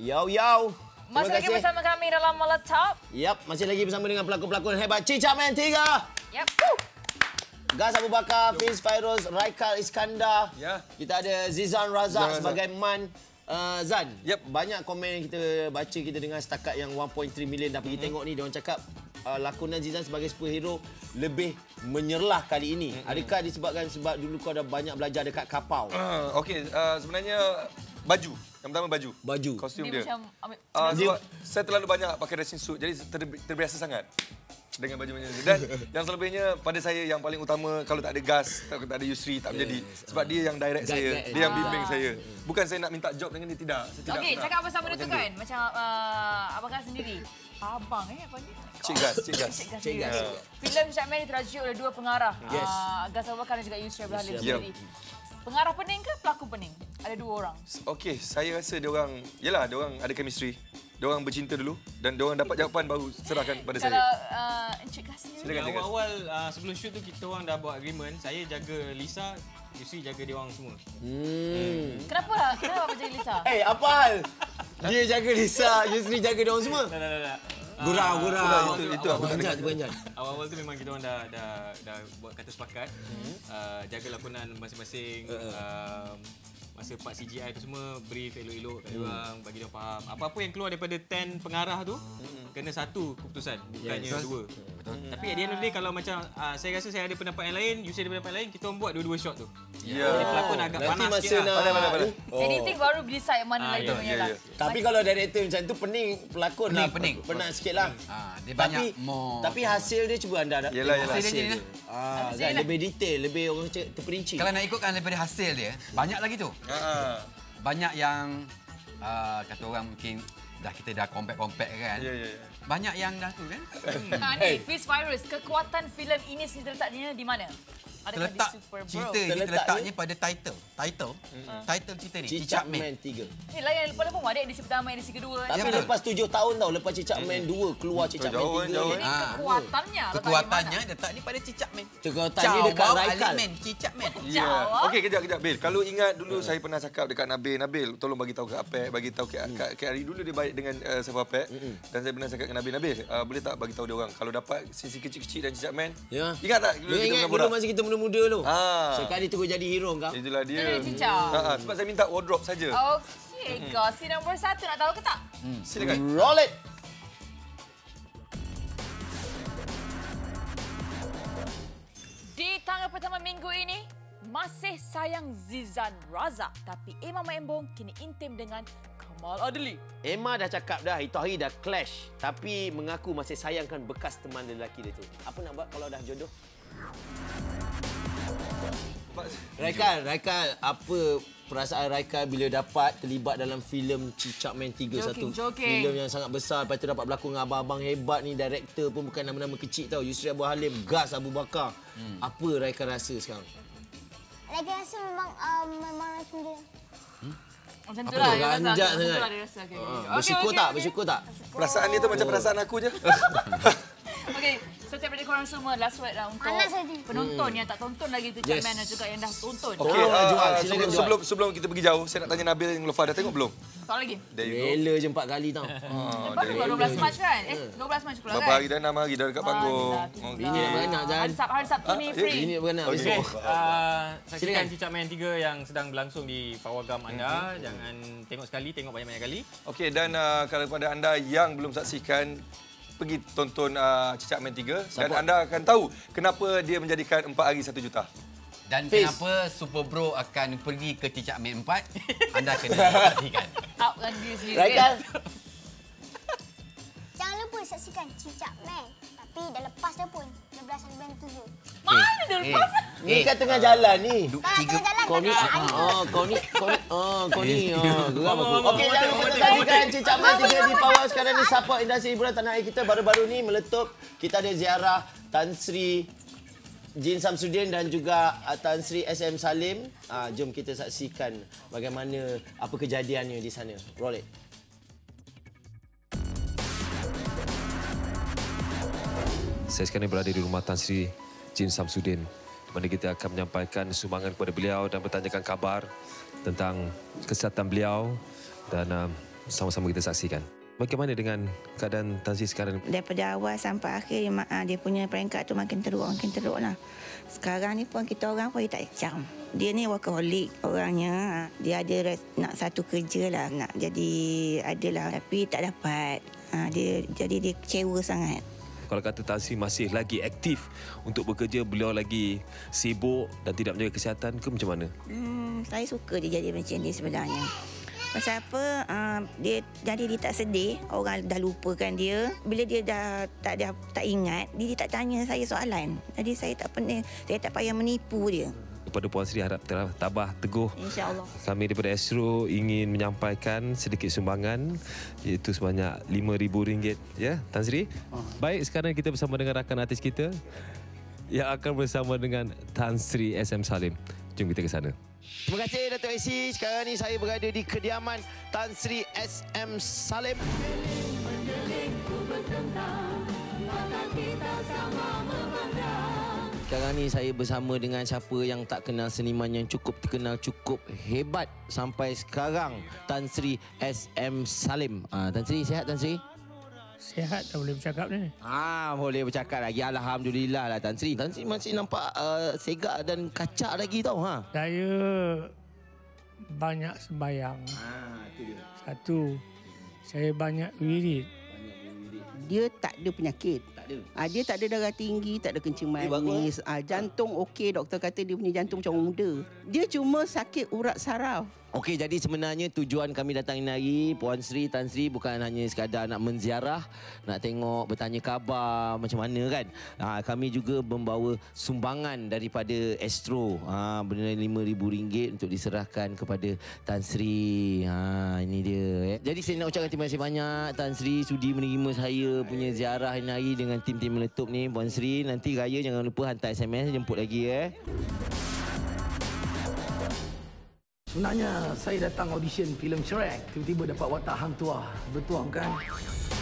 Yo, yo. Masih lagi bersama kami dalam Meletop. Yap, masih lagi bersama dengan pelakon-pelakon hebat Cicak Man 3. Yap. Gas Abu Bakar, Fiz Fairuz, Raikal Iskandar. Ya. Kita ada Zizan Razak sebagai Man. Zan, Yep. banyak komen yang kita baca, kita dengar setakat yang 1.3 million dah pergi tengok ni. Diorang cakap lakonan Zizan sebagai superhero lebih menyerlah kali ini. Adakah disebabkan sebab dulu kau dah banyak belajar dekat kapau? Okey, sebenarnya baju. Yang pertama baju. Baju. Kostum Dia dia. macam ambil Sebab saya terlalu banyak pakai dressing suit, jadi terbiasa sangat dengan baju macam ni. Dan yang selebihnya pada saya yang paling utama, kalau tak ada Gas, tak ada Yusri, tak menjadi. Sebab dia yang direct saya, dia yang bimbing saya. Bukan saya nak minta job dengan dia, tidak. Saya tidak Okey, pernah. cakap pasal benda tu kan. Macam Abang sendiri. Abang apa ni? Cik Gas, Cik Gas. Cik Gas. Filem Cicak Man dirajuk oleh dua pengarah. Yes. Gas Abu Bakar dan juga Yusri Abdul Halim Yep. sendiri. Pengarah pening ke pelakon pening? Ada dua orang. Okey, saya rasa dia orang ada chemistry. Dia orang bercinta dulu dan dia orang dapat jawapan baru serahkan pada saya. Kalau Encik Gas sendiri. Silakan, Cik Gas. Awal-awal sebelum shoot tu kita orang dah buat agreement. Saya jaga Lisa, Yusri jaga dia orang semua. Kenapa Abang jadi Lisa? Apa hal? Dia jaga Lisa, Yusri jaga diorang semua. Tak. Gurau. Itu aku tak Beranjat, beranjat. Awal-awal tu memang kita orang dah buat kata sepakat. Jaga lakonan masing-masing. Masa part CGI tu semua brief elok-elok kat diorang, bagi dia faham. Apa-apa yang keluar daripada 10 pengarah tu kena satu keputusan, bukannya dua. Tapi at the end of the day, kalau macam saya rasa saya ada pendapat yang lain, Yusri ada pendapat lain, kita orang buat dua-dua shot tu. Ya. Jadi pelakon agak Nanti panas masa sikit lah. Pada. Editing baru decide mana lagi ya, menyerah. Tapi kalau director macam tu pening pelakon lah. Pening. Penat sikit lah. Dia banyak Tapi hasil dia cuba anda Yelah. hasil Hasil dia. dia Kan lebih detail, lebih orang cakap terperinci. Kalau nak ikutkan daripada hasil dia, banyak lagi tu. Banyak yang kata orang mungkin kita dah compact kan. Ya. Banyak yang dah tu kan. Ni Fiz Fairuz, kekuatan filem ini terletaknya di mana? Adakah Terletak di Super Bro? cerita ni terletaknya pada title. Title cerita ni Cicak Man 3. Ni lain lepas-lepas ada edisi pertama, edisi kedua. Tapi betul. lepas 7 tahun tau, lepas Cicak Man 2 keluar Cicak Man 3 jauh. ni. Jadi kekuatannya Kekuatannya letak ni pada Cicak Man. Kekuatannya dekat Raikal. Aliman Cicak Man. Ya. Okey, kejap Bil. Kalau ingat dulu saya pernah cakap dekat Nabil, tolong bagi tahu kat Apek, bagi tahu kat Ari dulu dia baik dengan Safa Apek dan saya pernah cakap dengan Nabil, boleh tak bagi tahu dia orang kalau dapat sisi kecil-kecil dan Cicak Man. Ya. Ingat tak Dia ingat dulu masa kita muda-muda tu. Sekali terus jadi hero kau. Itulah dia. Dia Cicak. Sebab saya minta wardrobe saja. Okey, kau si nombor 1 nak tahu ke tak? Silakan. Roll it. Di tanggal pertama minggu ini, masih sayang Zizan Razak. Tapi Emma Maembong kini intim dengan Kamal Adli. Emma dah cakap dah, itu hari dah clash. Tapi mengaku masih sayangkan bekas teman lelaki dia tu. Apa nak buat kalau dah jodoh? Raikal, apa perasaan Raikal bila dapat terlibat dalam filem Cicak Man 3 satu? Joking. Filem yang sangat besar, lepas tu dapat berlakon dengan abang-abang hebat ni, director pun bukan nama-nama kecil tau. Yusri Abdul Halim, Gas Abu Bakar. Apa Raikal rasa sekarang? Lagi rasa memang rasa dia. Macam tu lah. Ranjak sangat. Bersyukur tak? Perasaan dia tu macam perasaan aku je. Okey, setiap daripada korang semua last word lah untuk Panas tadi. penonton yang tak tonton lagi tu Cicak Man dan juga yang dah tonton. Okey, silakan jual. sebelum kita pergi jauh, saya nak tanya Nabil dengan Lofa dah tengok belum? Tak lagi. There you go. Rela je 4 kali tau. Lepas tu 12 Mac kan? 12 Mac keluar kan? Berapa hari dah? 6 hari dah dekat panggung. Bini nak beranak, Zan. Hari Sabtu ni free. Bini nak beranak. Okey. besok. Saksikan Cicak Man 3 yang sedang berlangsung di pawagam anda. Jangan tengok sekali, tengok banyak-banyak kali. Okey, dan kalau kepada anda yang belum saksikan, pergi tonton Cicak Man 3 dan anda akan tahu kenapa dia menjadikan 4 hari 1 juta. Dan Fiz. kenapa Super Bro akan pergi ke Cicak Man 4? Anda kena saksikan. Upkan diri sendiri. Raikal. Jangan lupa saksikan Cicak Man. Tapi dah lepas dah pun. 12/97. Mana dia lepas? Ni kan tengah jalan ni. Tengah jalan Kau ni, kau ni. Geram aku. Okey, jangan lupa saksikan Cicak Man 3 di Power sekarang ni. Support industri hiburan tanah air kita. Baru-baru ni meletup. Kita ada ziarah Tan Sri Jin Samsudin dan juga Tan Sri SM Salim. Jom kita saksikan bagaimana apa kejadiannya di sana. Roll it. Saya sekarang berada di rumah Tan Sri Jin Samsudin, mana kita akan menyampaikan sumbangan kepada beliau dan bertanyakan kabar tentang kesihatan beliau dan sama-sama kita saksikan. Bagaimana dengan keadaan Tan Sri sekarang? Daripada awal sampai akhir dia punya peringkat tu makin teruk lah. Sekarang ni pun kita orang pun dia tak cam. Dia ni workaholic orangnya. Dia ada nak satu kerja lah, nak jadi adalah, tapi tak dapat. Jadi dia kecewa sangat. Kalau kata Tan Sri masih lagi aktif untuk bekerja, beliau lagi sibuk dan tidak menjaga kesihatan ke macam mana? Saya suka dia jadi macam ni sebenarnya. Pasal apa? Dia tak sedih, orang dah lupakan dia. Bila dia dah tak ingat, dia tak tanya saya soalan. Jadi saya tak payah menipu dia. Kepada Puan Sri harap tabah teguh. InsyaAllah. Kami daripada Astro ingin menyampaikan sedikit sumbangan, iaitu sebanyak RM5,000 ya, Tan Sri. Baik, sekarang kita bersama dengan rakan artis kita yang akan bersama dengan Tan Sri SM Salim. Jom kita ke sana. Terima kasih Dato' AC. Sekarang ni saya berada di kediaman Tan Sri SM Salim. Sekarang ni saya bersama dengan siapa yang tak kenal seniman yang cukup terkenal, cukup hebat sampai sekarang, Tan Sri SM Salim. Tan Sri, sihat Tan Sri? Sihat, tak boleh bercakap ni. Boleh bercakap lagi. Alhamdulillah lah Tan Sri. Tan Sri masih nampak segak dan kacak lagi tau. Saya banyak sembahyang. Itu dia. Satu, saya banyak wirid. Dia tak ada penyakit. Tak ada. Dia tak ada darah tinggi, tak ada kencing manis. Jantung okey, doktor kata dia punya jantung macam muda. Dia cuma sakit urat saraf. Okey, jadi sebenarnya tujuan kami datang ini hari, Puan Sri, Tan Sri, bukan hanya sekadar nak menziarah, nak tengok, bertanya khabar macam mana kan. Kami juga membawa sumbangan daripada Astro, bernilai RM5,000 untuk diserahkan kepada Tan Sri. Ini dia. Jadi saya nak ucapkan terima kasih banyak Tan Sri sudi menerima saya punya ziarah ini hari dengan tim-tim meletup ni. Puan Sri, nanti raya jangan lupa hantar SMS, jemput lagi Sebenarnya saya datang audition filem Shrek, tiba-tiba dapat watak hang tuah. Bertuah kan?